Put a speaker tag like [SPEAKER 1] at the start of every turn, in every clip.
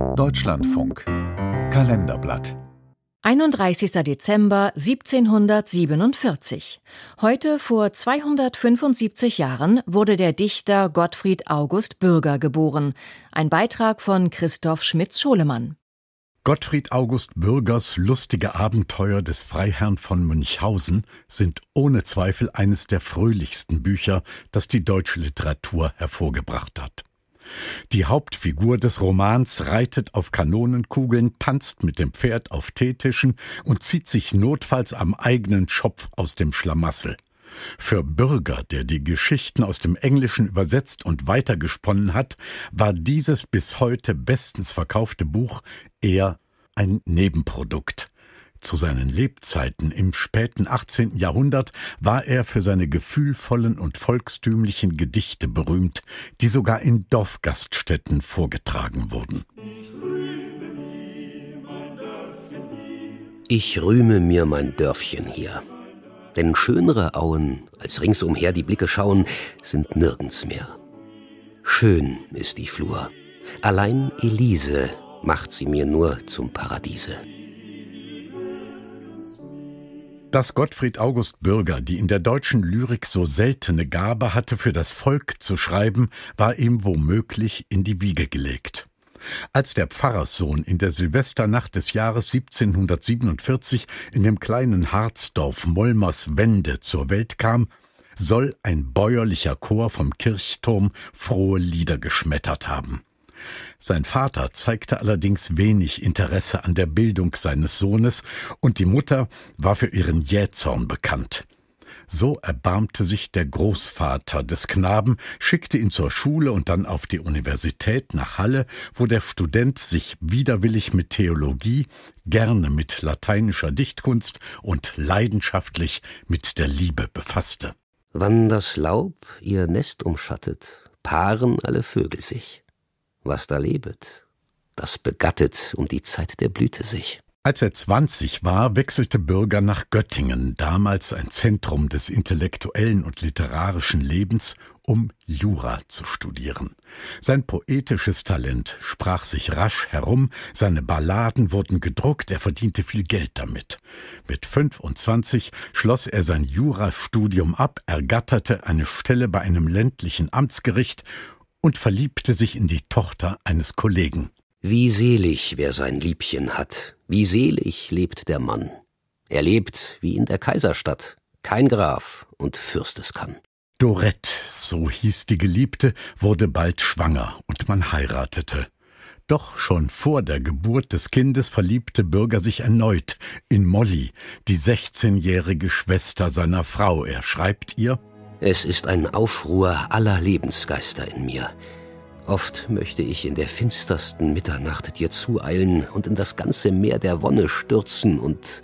[SPEAKER 1] Deutschlandfunk Kalenderblatt
[SPEAKER 2] 31. Dezember 1747. Heute vor 275 Jahren wurde der Dichter Gottfried August Bürger geboren. Ein Beitrag von Christoph Schmitz-Scholemann.
[SPEAKER 3] Gottfried August Bürgers lustige Abenteuer des Freiherrn von Münchhausen sind ohne Zweifel eines der fröhlichsten Bücher, das die deutsche Literatur hervorgebracht hat. Die Hauptfigur des Romans reitet auf Kanonenkugeln, tanzt mit dem Pferd auf Teetischen und zieht sich notfalls am eigenen Schopf aus dem Schlamassel. Für Bürger, der die Geschichten aus dem Englischen übersetzt und weitergesponnen hat, war dieses bis heute bestens verkaufte Buch eher ein Nebenprodukt. Zu seinen Lebzeiten im späten 18. Jahrhundert war er für seine gefühlvollen und volkstümlichen Gedichte berühmt, die sogar in Dorfgaststätten vorgetragen wurden.
[SPEAKER 4] Ich rühme mir mein Dörfchen hier. Denn schönere Auen, als ringsumher die Blicke schauen, sind nirgends mehr. Schön ist die Flur, allein Elise macht sie mir nur zum Paradiese.
[SPEAKER 3] Dass Gottfried August Bürger die in der deutschen Lyrik so seltene Gabe hatte, für das Volk zu schreiben, war ihm womöglich in die Wiege gelegt. Als der Pfarrerssohn in der Silvesternacht des Jahres 1747 in dem kleinen Harzdorf Molmerswende zur Welt kam, soll ein bäuerlicher Chor vom Kirchturm frohe Lieder geschmettert haben. Sein Vater zeigte allerdings wenig Interesse an der Bildung seines Sohnes und die Mutter war für ihren Jähzorn bekannt. So erbarmte sich der Großvater des Knaben, schickte ihn zur Schule und dann auf die Universität nach Halle, wo der Student sich widerwillig mit Theologie, gerne mit lateinischer Dichtkunst und leidenschaftlich mit der Liebe befasste.
[SPEAKER 4] Wann das Laub ihr Nest umschattet, paaren alle Vögel sich. Was da lebet, das begattet um die Zeit der Blüte sich.
[SPEAKER 3] Als er 20 war, wechselte Bürger nach Göttingen, damals ein Zentrum des intellektuellen und literarischen Lebens, um Jura zu studieren. Sein poetisches Talent sprach sich rasch herum, seine Balladen wurden gedruckt, er verdiente viel Geld damit. Mit 25 schloss er sein Jurastudium ab, ergatterte eine Stelle bei einem ländlichen Amtsgericht und verliebte sich in die Tochter eines Kollegen.
[SPEAKER 4] Wie selig, wer sein Liebchen hat, wie selig lebt der Mann. Er lebt wie in der Kaiserstadt, kein Graf und Fürst es kann.
[SPEAKER 3] Dorette, so hieß die Geliebte, wurde bald schwanger und man heiratete. Doch schon vor der Geburt des Kindes verliebte Bürger sich erneut in Molly, die 16-jährige Schwester seiner Frau. Er schreibt ihr:
[SPEAKER 4] Es ist ein Aufruhr aller Lebensgeister in mir. Oft möchte ich in der finstersten Mitternacht dir zueilen und in das ganze Meer der Wonne stürzen und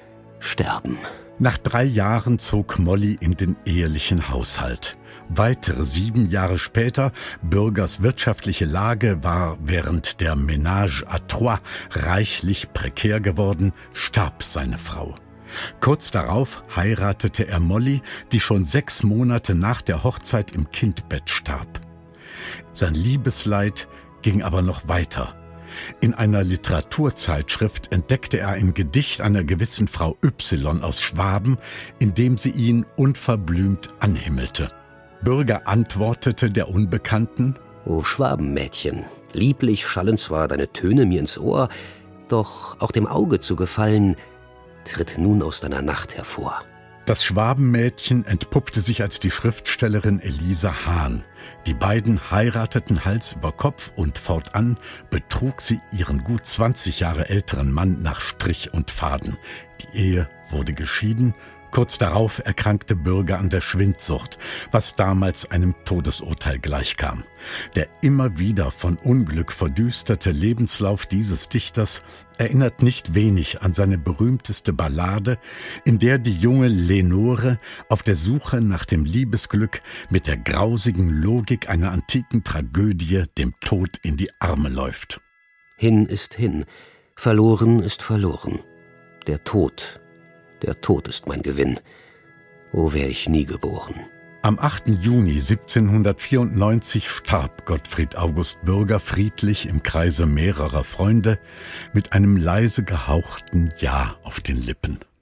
[SPEAKER 4] sterben.
[SPEAKER 3] Nach 3 Jahren zog Molly in den ehelichen Haushalt. Weitere 7 Jahre später, Bürgers wirtschaftliche Lage war während der Ménage à Trois reichlich prekär geworden, starb seine Frau. Kurz darauf heiratete er Molly, die schon 6 Monate nach der Hochzeit im Kindbett starb. Sein Liebesleid ging aber noch weiter. In einer Literaturzeitschrift entdeckte er ein Gedicht einer gewissen Frau Y aus Schwaben, in dem sie ihn unverblümt anhimmelte. Bürger antwortete der Unbekannten:
[SPEAKER 4] O Schwabenmädchen, lieblich schallen zwar deine Töne mir ins Ohr, doch auch dem Auge zu gefallen, tritt nun aus deiner Nacht hervor.
[SPEAKER 3] Das Schwabenmädchen entpuppte sich als die Schriftstellerin Elise Hahn. Die beiden heirateten Hals über Kopf und fortan betrug sie ihren gut 20 Jahre älteren Mann nach Strich und Faden. Die Ehe wurde geschieden. Kurz darauf erkrankte Bürger an der Schwindsucht, was damals einem Todesurteil gleichkam. Der immer wieder von Unglück verdüsterte Lebenslauf dieses Dichters erinnert nicht wenig an seine berühmteste Ballade, in der die junge Lenore auf der Suche nach dem Liebesglück mit der grausigen Logik einer antiken Tragödie dem Tod in die Arme läuft.
[SPEAKER 4] Hin ist hin, verloren ist verloren. Der Tod ist mein Gewinn. O wär ich nie geboren.
[SPEAKER 3] Am 8. Juni 1794 starb Gottfried August Bürger friedlich im Kreise mehrerer Freunde mit einem leise gehauchten Ja auf den Lippen.